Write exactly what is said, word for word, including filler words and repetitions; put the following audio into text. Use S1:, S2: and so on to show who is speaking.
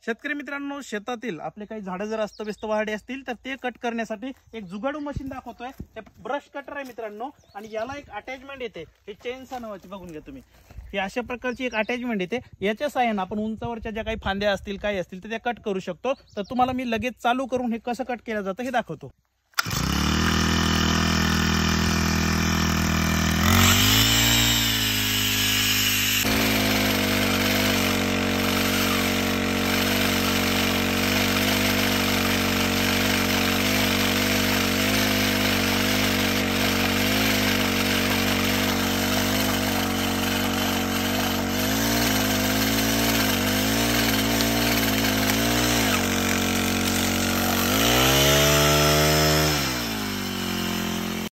S1: शेतकरी मित्रांनो, शेतातील आपले काही झाडं जर अस्तव्यस्त वाढले असतील तर ते कट करण्यासाठी एक जुगाडू मशीन दाखवतोय. ते ब्रश कटर आहे मित्रांनो, आणि याला एक अटॅचमेंट येते. हे चेनसा नावाची, बघून घ्या तुम्ही. ही अशा प्रकारची एक अटॅचमेंट येते. याच्या साहाय्याने आपण उंचावरच्या ज्या काही फांद्या असतील काय असतील तर त्या कट करू शकतो. तर तुम्हाला मी लगेच चालू करून हे कसं कट केलं जातं हे दाखवतो.